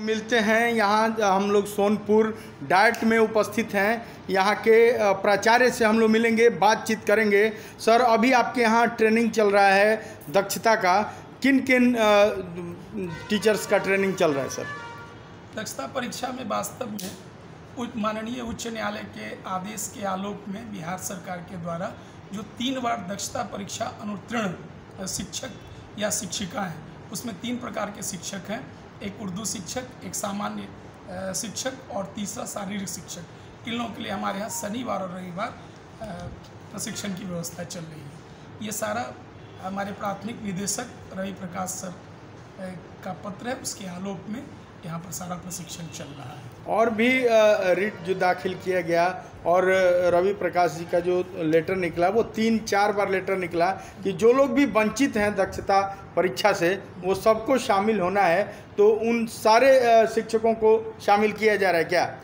मिलते हैं। यहाँ हम लोग सोनपुर डाइट में उपस्थित हैं। यहाँ के प्राचार्य से हम लोग मिलेंगे, बातचीत करेंगे। सर, अभी आपके यहाँ ट्रेनिंग चल रहा है दक्षता का, किन किन टीचर्स का ट्रेनिंग चल रहा है सर? दक्षता परीक्षा में वास्तव में माननीय उच्च न्यायालय के आदेश के आलोक में बिहार सरकार के द्वारा जो 3 बार दक्षता परीक्षा अनुत्तीर्ण शिक्षक या शिक्षिका हैं, उसमें 3 प्रकार के शिक्षक हैं। एक उर्दू शिक्षक, एक सामान्य शिक्षक और तीसरा शारीरिक शिक्षक। इन लोगों के लिए हमारे यहाँ शनिवार और रविवार प्रशिक्षण की व्यवस्था चल रही है। ये सारा हमारे प्राथमिक निदेशक रवि प्रकाश सर का पत्र है, उसके आलोक में यहाँ पर सारा प्रशिक्षण चल रहा है। और भी रिट जो दाखिल किया गया और रवि प्रकाश जी का जो लेटर निकला, वो 3-4 बार लेटर निकला कि जो लोग भी वंचित हैं दक्षता परीक्षा से, वो सबको शामिल होना है। तो उन सारे शिक्षकों को शामिल किया जा रहा है क्या?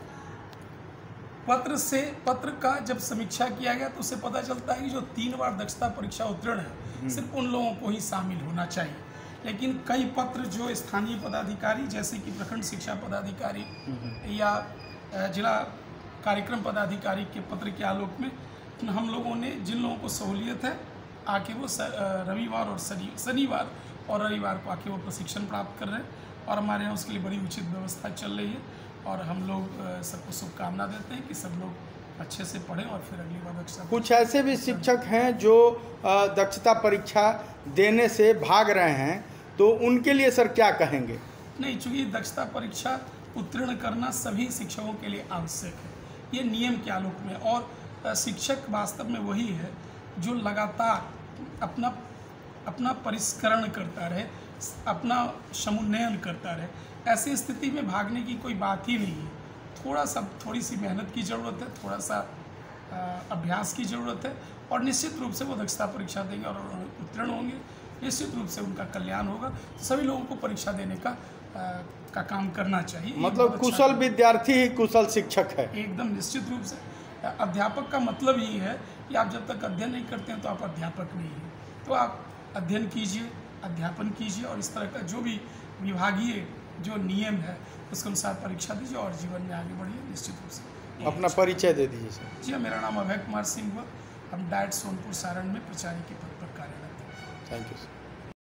पत्र का जब समीक्षा किया गया तो उससे पता चलता है कि जो 3 बार दक्षता परीक्षा उत्तीर्ण है, सिर्फ उन लोगों को ही शामिल होना चाहिए। लेकिन कई पत्र जो स्थानीय पदाधिकारी जैसे कि प्रखंड शिक्षा पदाधिकारी या जिला कार्यक्रम पदाधिकारी के पत्र के आलोक में हम लोगों ने जिन लोगों को सहूलियत है आके वो रविवार और शनिवार और रविवार को आके वो प्रशिक्षण प्राप्त कर रहे हैं। और हमारे यहाँ उसके लिए बड़ी उचित व्यवस्था चल रही है और हम लोग सबको शुभकामना देते हैं कि सब लोग अच्छे से पढ़ें और फिर अगली बार दक्षता। कुछ ऐसे भी शिक्षक हैं जो दक्षता परीक्षा देने से भाग रहे हैं, तो उनके लिए सर क्या कहेंगे? नहीं, चूँकि दक्षता परीक्षा उत्तीर्ण करना सभी शिक्षकों के लिए आवश्यक है, ये नियम के आलोक में। और शिक्षक वास्तव में वही है जो लगातार अपना परिष्करण करता रहे, अपना समुन्नयन करता रहे। ऐसी स्थिति में भागने की कोई बात ही नहीं है। थोड़ी सी मेहनत की ज़रूरत है, थोड़ा सा अभ्यास की ज़रूरत है और निश्चित रूप से वो दक्षता परीक्षा देंगे और उत्तीर्ण होंगे। निश्चित रूप से उनका कल्याण होगा। तो सभी लोगों को परीक्षा देने का काम करना चाहिए। मतलब कुशल विद्यार्थी ही कुशल शिक्षक है। एकदम निश्चित रूप से। अध्यापक का मतलब यही है कि आप जब तक अध्ययन नहीं करते हैं तो आप अध्यापक नहीं हैं। तो आप अध्ययन कीजिए, अध्यापन कीजिए और इस तरह का जो भी विभागीय जो नियम है उसके अनुसार परीक्षा दीजिए और जीवन में आगे बढ़िए। निश्चित रूप से अपना परिचय दे दीजिए सर। जी, मेरा नाम अभय कुमार सिंह हुआ। हम डाइट सोनपुर सारण में प्राचार्य के पद पर कार्यरत हैं। Thank you sir.